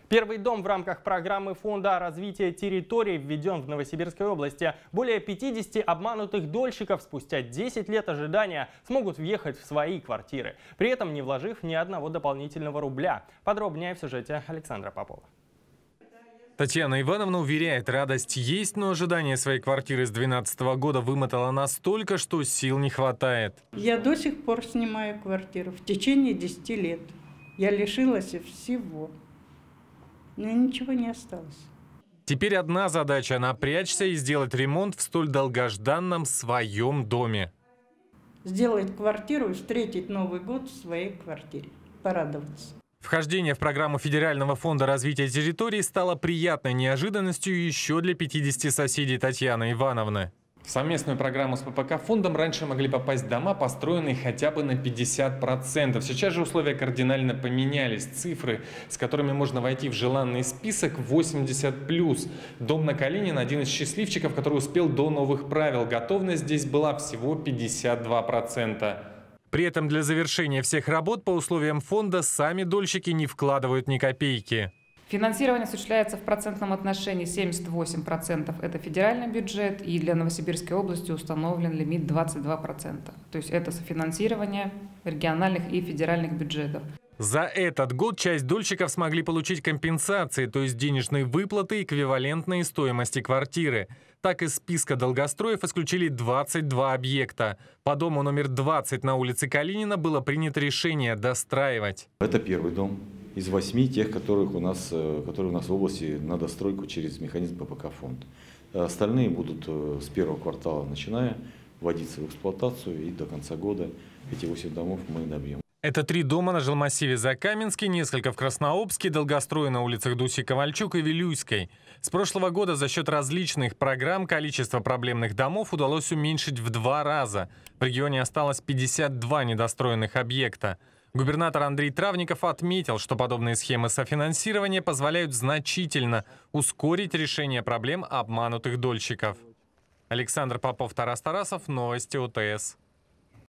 Первый дом в рамках программы Фонда развития территорий введен в Новосибирской области. Более 50 обманутых дольщиков спустя 10 лет ожидания смогут въехать в свои квартиры, при этом не вложив ни одного дополнительного рубля. Подробнее в сюжете Александра Попова. Татьяна Ивановна уверяет, радость есть, но ожидание своей квартиры с 2012 года вымотало настолько, что сил не хватает. Я до сих пор снимаю квартиру в течение 10 лет. Я лишилась всего. Но ничего не осталось. Теперь одна задача – напрячься и сделать ремонт в столь долгожданном своем доме. Сделать квартиру и встретить Новый год в своей квартире. Порадоваться. Вхождение в программу Федерального фонда развития территорий стало приятной неожиданностью еще для 50 соседей Татьяны Ивановны. В совместную программу с ППК фондом раньше могли попасть дома, построенные хотя бы на 50%. Сейчас же условия кардинально поменялись. Цифры, с которыми можно войти в желанный список, 80+. Дом на Калинина – один из счастливчиков, который успел до новых правил. Готовность здесь была всего 52%. При этом для завершения всех работ по условиям фонда сами дольщики не вкладывают ни копейки. Финансирование осуществляется в процентном отношении 78%. Это федеральный бюджет, и для Новосибирской области установлен лимит 22%. То есть это софинансирование региональных и федеральных бюджетов. За этот год часть дольщиков смогли получить компенсации, то есть денежные выплаты, эквивалентные стоимости квартиры. Так, из списка долгостроев исключили 22 объекта. По дому номер 20 на улице Калинина было принято решение достраивать. Это первый дом из 8 тех, которые у нас в области на достройку через механизм ППК фонд. Остальные будут с первого квартала начиная вводиться в эксплуатацию, и до конца года эти 8 домов мы добьем. Это 3 дома на жилмассиве Закаменске, несколько в Краснообске, долгострой на улицах Дуси-Ковальчук и Вилюйской. С прошлого года за счет различных программ количество проблемных домов удалось уменьшить в 2 раза. В регионе осталось 52 недостроенных объекта. Губернатор Андрей Травников отметил, что подобные схемы софинансирования позволяют значительно ускорить решение проблем обманутых дольщиков. Александр Попов, Тарас Тарасов, новости ОТС.